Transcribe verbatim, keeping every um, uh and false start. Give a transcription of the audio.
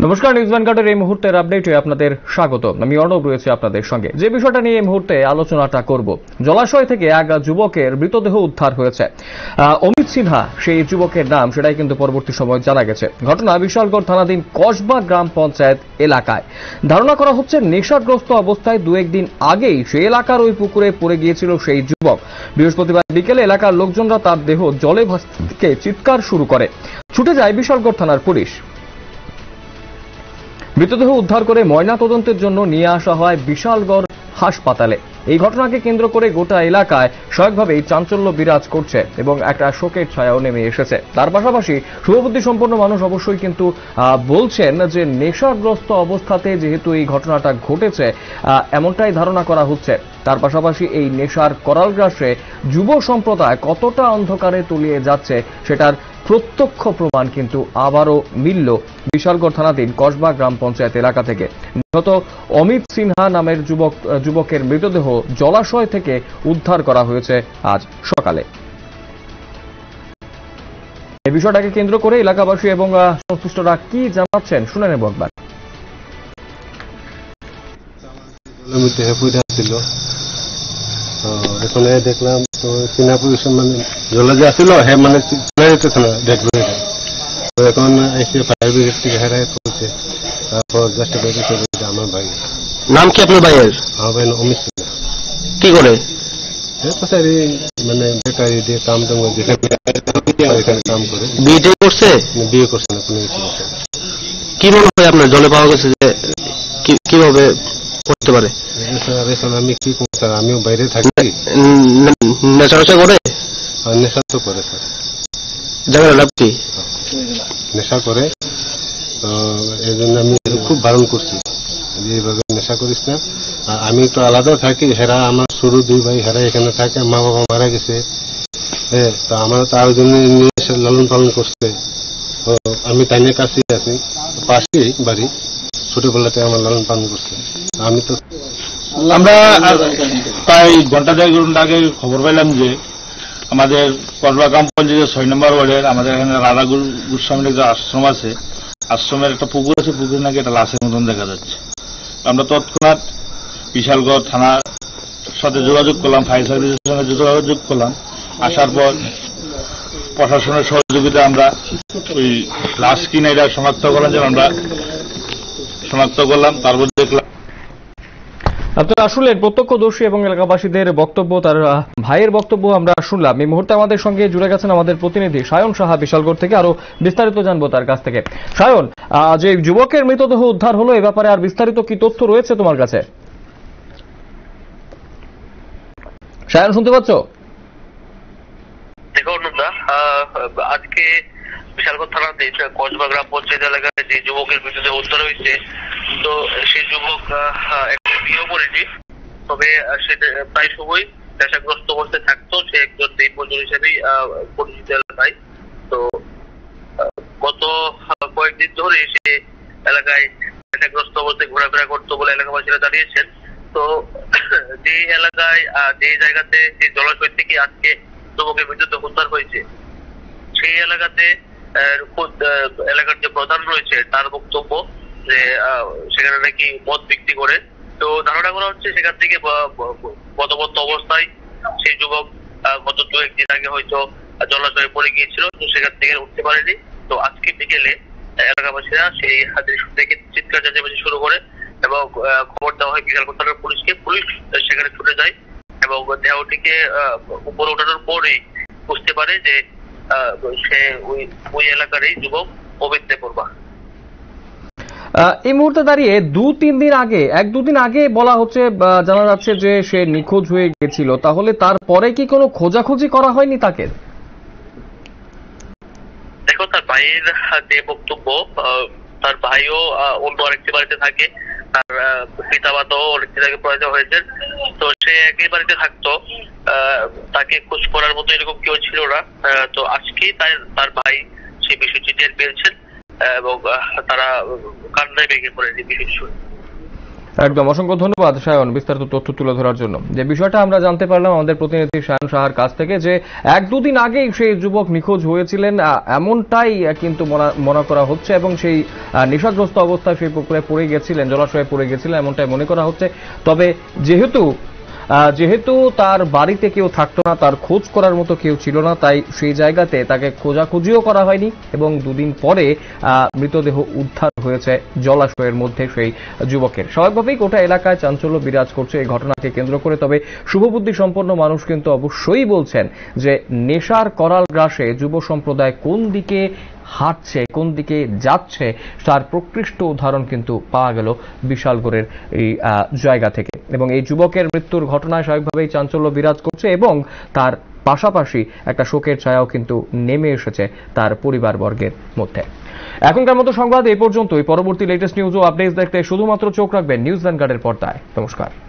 নমস্কার, নিউজ ভ্যানগার্ডের এই মুহূর্তের আপডেটে আপনাদের স্বাগত। আমি অর্ণব রয়েছে আপনাদের সঙ্গে। যে বিষয়টা নিয়ে এই মুহূর্তে আলোচনাটা করব, জলাশয় থেকে এক যুবকের মৃতদেহ উদ্ধার হয়েছে। অমিত সিনহা সেই যুবকের নাম, সেটাই কিন্তু পরবর্তী সময় জানা গেছে। ঘটনা বিশালগড় থানাধীন কসবা গ্রাম পঞ্চায়েত এলাকায়। ধারণা করা হচ্ছে নেশাগ্রস্ত অবস্থায় দু একদিন আগেই সেই এলাকার ওই পুকুরে পড়ে গিয়েছিল সেই যুবক। বৃহস্পতিবার বিকেলে এলাকার লোকজনরা তার দেহ জলে ভাসতে চিৎকার শুরু করে। ছুটে যায় বিশালগড় থানার পুলিশ। মৃতদেহ উদ্ধার করে ময়না তদন্তের জন্য নিয়ে আসা হয় বিশালগড় হাসপাতালে। এই ঘটনাকে কেন্দ্র করে গোটা এলাকায় স্বাভাবিকভাবেই চাঞ্চল্য বিরাজ করছে এবং একটা শোকের ছায়াও নেমে এসেছে। তার পাশাপাশি শুভবুদ্ধি সম্পন্ন মানুষ অবশ্যই কিন্তু বলছেন যে নেশাগ্রস্ত অবস্থাতে যেহেতু এই ঘটনাটা ঘটেছে এমনটাই ধারণা করা হচ্ছে। তার পাশাপাশি এই নেশার করাল গ্রাসে যুব সম্প্রদায় কতটা অন্ধকারে তলিয়ে যাচ্ছে সেটার প্রত্যক্ষ প্রমাণ কিন্তু আবারও মিলল বিশালগড় থানাধীন কসবা গ্রাম পঞ্চায়েত এলাকা থেকে। নিহত অমিত সিনহা নামের যুবক যুবকের মৃতদেহ জলাশয় থেকে উদ্ধার করা হয়েছে আজ সকালে। এই বিষয়টাকে কেন্দ্র করে এলাকাবাসী এবং সংশ্লিষ্টরা কি জানাচ্ছেন শুনে নেব একবার। এখানে দেখলাম তো চীনা পুলিশ মানে জলে যে আসছিল হ্যাঁ মানে দেখবে তো এখন এসে ফায়ার ব্রিগেড থেকে হেরাই করছে। তারপর জাস্ট বেরিয়েছে আমার ভাই। নাম কি আপনার ভাইয়ের? আমার ভাই অমিত সিনহা। কি করে? মানে বেকারি দিয়ে কাম টাম এখানে কাম করে। বিয়ে করছে? বিয়ে করছে না কোনো কিছু। কি মনে হয় আপনার জলে পাওয়া গেছে যে কিভাবে করতে পারে? আমি কি করতে, আমিও বাইরে থাকি। নেশা নেশা করে? নেশা তো করে স্যার, জায়গা লাভ কি নেশা করে। তো এই জন্য আমি খুব বারণ করছি এইভাবে নেশা করিস না। আমি তো আলাদা থাকি, হেরা আমার শুরু দুই ভাই হেরা এখানে থাকে, মা বাবা মারা গেছে। হ্যাঁ, তো আমরা তার জন্য নিয়ে এসে লালন পালন করছে। তো আমি তাইনের কাছেই আছি, পাশেই বাড়ি, ছোটবেলাতে আমার লালন পালন করছে। আমি তো আমরা প্রায় ঘন্টা দেড় ঘন্টা আগে খবর পেলাম যে আমাদের কসবা গ্রাম পঞ্চায়েতের ছয় নম্বর ওয়ার্ডের আমাদের এখানে রাধা গোস্বামীর একটা আশ্রম আছে, আশ্রমের একটা পুকুর আছে, পুকুর নাকি একটা লাশের মতন দেখা যাচ্ছে। আমরা তৎক্ষণাৎ বিশালগড় থানার সাথে যোগাযোগ করলাম, ফায়ার সার্ভিসের সঙ্গে যোগাযোগ করলাম। আসার পর প্রশাসনের সহযোগিতা আমরা ওই লাশ কিনা এটা শনাক্ত করলাম, যে আমরা শনাক্ত করলাম। তারপর দেখলাম আপনারা আসলে প্রত্যক্ষদর্শী এবং এলাকাবাসীদের বক্তব্য, তার ভাইয়ের বক্তব্য আমরা শুনলাম। এই মুহূর্তে আমাদের সঙ্গে জুড়ে গেছেন আমাদের প্রতিনিধি সায়ন সাহা বিশালগড় থেকে। আরো বিস্তারিত জানবো তার কাছ থেকে। সায়ন, যে যুবকের মৃতদেহ উদ্ধার হলো এ ব্যাপারে আর বিস্তারিত কি তথ্য রয়েছে তোমার কাছে? সায়ন, শুনতে পাচ্ছ? দেখুন না, আজকে বিশালগড় থানাতে কসবা গ্রাম পঞ্চায়েত এলাকায় যে যুবকের মৃতদেহ উদ্ধার হয়েছে, তো সেই যুবক বিয়েও করেনি, তবে সে প্রায় সময় নেশাগ্রস্ত অবস্থায় থাকতো। সে একজন দিনমজুর হিসেবেই পরিচিত এলাকায়। তো গত কয়েকদিন ধরে সে এলাকায় নেশাগ্রস্ত অবস্থায় ঘোরাফেরা করতো বলে এলাকাবাসীরা জানিয়েছেন। তো যে এলাকায় যে জায়গাতে যে জলাশয় থেকে আজকে যুবকের মৃতদেহ উদ্ধার হয়েছে, সেই এলাকাতে এলাকার যে প্রধান রয়েছে তার বক্তব্য যে সেখানে নাকি মদ বিক্রি করে। তো ধারণা করা হচ্ছে সেখান থেকে মদমত্ত অবস্থায় সেই যুবক গত দু একদিন আগে হয়তো জলাশয়ে পড়ে গিয়েছিল, তো সেখান থেকে উঠতে পারেনি। তো আজকে বিকেলে এলাকাবাসীরা সেই হাতের থেকে চিৎকার চেঁচামেচি শুরু করে এবং খবর দেওয়া হয় বিশালগড় থানার পুলিশকে। পুলিশ সেখানে ছুটে যায় এবং দেহটিকে উপরে ওঠানোর পরেই বুঝতে পারে যে সে ওই ওই এলাকারই যুবক অমিত দেববর্মা। এই মুহূর্তে দাঁড়িয়ে দু তিন দিন আগে এক দুদিন আগে বলা হচ্ছে, জানা যাচ্ছে যে সে নিখোঁজ হয়ে গেছিল। তাহলে তারপরে কি কোনো খোঁজাখুঁজি করা হয়নি তাকে? দেখো, তার ভাইয়ের যে বক্তব্য, তার ভাইও অন্য আরেকটি বাড়িতে থাকে, তার পিতা মাতাও অনেকদিন আগে প্রয়াত হয়েছেন। তো সে একই বাড়িতে থাকতো, তাকে খোঁজ করার মতো এরকম কেউ ছিল না। তো আজকেই তার তার ভাই সেই বিষয়টি টের পেয়েছেন এবং তারা কান্নায় ভেঙে পড়ে যে বিষয়টি শুনে। একদম অসংখ্য ধন্যবাদ সায়ন বিস্তারিত তথ্য তুলে ধরার জন্য। যে বিষয়টা আমরা জানতে পারলাম আমাদের প্রতিনিধি সায়ন সাহার কাছ থেকে যে এক দুদিন আগেই সেই যুবক নিখোঁজ হয়েছিলেন এমনটাই কিন্তু মনে করা হচ্ছে এবং সেই নেশাগ্রস্ত অবস্থায় সেই পুকুরে পড়ে গেছিলেন, জলাশয়ে পড়ে গেছিলেন এমনটাই মনে করা হচ্ছে। তবে যেহেতু যেহেতু তার বাড়িতে কেউ থাকতো না, তার খোঁজ করার মতো কেউ ছিল না, তাই সেই জায়গাতে তাকে খোঁজাখুঁজিও করা হয়নি এবং দুদিন পরে মৃতদেহ উদ্ধার হয়েছে জলাশয়ের মধ্যে সেই যুবকের। স্বাভাবিকভাবেই গোটা এলাকায় চাঞ্চল্য বিরাজ করছে এই ঘটনাকে কেন্দ্র করে। তবে শুভবুদ্ধি সম্পন্ন মানুষ কিন্তু অবশ্যই বলছেন যে নেশার করাল গ্রাসে যুব সম্প্রদায় কোন দিকে হাঁটছে, কোন দিকে যাচ্ছে তার প্রকৃষ্ট উদাহরণ কিন্তু পাওয়া গেল বিশালগড়ের এই জায়গা থেকে। এবং এই যুবকের মৃত্যুর ঘটনায় স্বাভাবিকভাবেই চাঞ্চল্য বিরাজ করছে এবং তার পাশাপাশি একটা শোকের ছায়াও কিন্তু নেমে এসেছে তার পরিবারবর্গের মধ্যে। এখনকার মতো সংবাদ এই পর্যন্তই। পরবর্তী লেটেস্ট নিউজ ও আপডেটস দেখতে শুধুমাত্র চোখ রাখবেন নিউজ ভ্যানগার্ডের পর্দায়। নমস্কার।